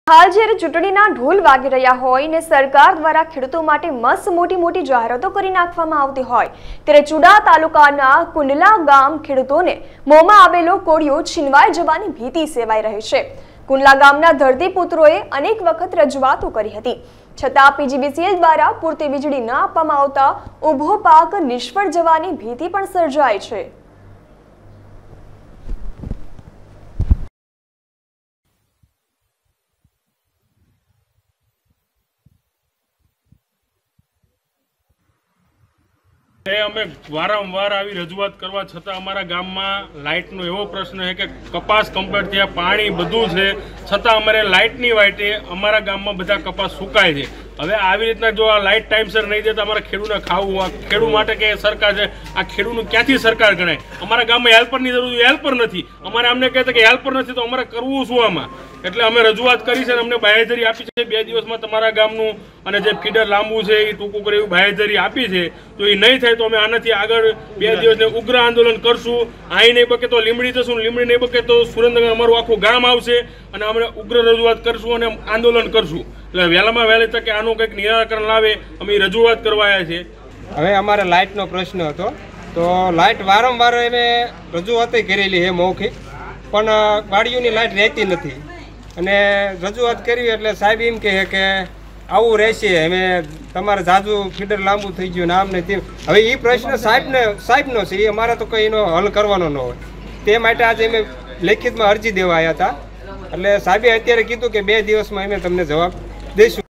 હાલ જ્યારે ચૂંટણીના ઢોલ વાગી રહ્યા હોય ને સરકાર દ્વારા ખેડૂતો માટે મસ્ત મોટી જાહેરાતો કરી નાખવામાં આવતી હોય ત્યારે ચુડા તાલુકાના કુંડલા ગામ ખેડૂતોને મોંમાં આવેલો કોળિયો છીનવાઈ જવાની ભીતિ સેવાઈ રહી છે। કુંડલા ગામના ધરતીપુત્રોએ અનેક વખત રજૂઆતો કરી હતી, છતાં પીજીવીસીએલ દ્વારા પૂરતી વીજળી ન આપવામાં આવતા ઊભો પાક નિષ્ફળ જવાની ભીતિ પણ સર્જાઈ છે। અમે વારંવાર આવી રજૂઆત કરવા છતાં અમારા ગામમાં લાઇટનો એવો પ્રશ્ન છે કે કપાસ કમ્પ્લીટ થયા, પાણી બધું છે, છતાં અમારે લાઇટની વાઇટે અમારા ગામમાં બધા કપાસ સુકાય છે। હવે આવી રીતના જો આ લાઇટ ટાઈમસર નહીં દે તો અમારા ખેડૂતને ખાવું, આ ખેડૂત માટે કે સરકાર છે, આ ખેડૂતનું ક્યાંથી સરકાર ગણાય? અમારા ગામમાં હેલ્પરની જરૂર, હેલ્પર નથી। અમારે અમને કહેતા કે હેલ્પર નથી તો અમારે કરવું શું આમાં? એટલે અમે રજૂઆત કરી છે અને અમને બાહેધરી આપી છે 2 દિવસમાં તમારા ગામનું અને જે ફીડર લાંબુ છે એ ટૂંકું કરે એવી બાહેધરી આપી છે। તો એ નહીં થાય તો અમે આનાથી આગળ 2 દિવસને ઉગ્ર આંદોલન કરશું। અહીં નહીં બકે તો લીમડી જશું, લીમડી નહીં બકે તો સુરેન્દ્રનગર અમારું આખું ગામ આવશે અને અમે ઉગ્ર રજૂઆત કરશું અને આંદોલન કરશું। એટલે વહેલામાં વહેલી તકે આનું કંઈક નિરાકરણ લાવે અમે રજૂઆત કરવા આવ્યા છીએ। હવે અમારે લાઇટનો પ્રશ્ન હતો તો લાઇટ વારંવાર અમે રજૂઆત કરેલી છે મૌખિક, પણ વાડીઓની લાઇટ રહેતી નથી અને રજૂઆત કરવી એટલે સાહેબ એમ કહે કે આવું રહેશે, અમે તમારે જાજુ ફીડર લાંબુ થઈ ગયું ને આમ ને તેમ। હવે એ પ્રશ્ન સાહેબનો છે, એ અમારે તો કંઈ એનો હલ કરવાનો ન હોય, તે માટે આજે અમે લેખિતમાં અરજી દેવા આવ્યા હતા। એટલે સાહેબે અત્યારે કીધું કે 2 દિવસમાં અમે તમને જવાબ દઈશું।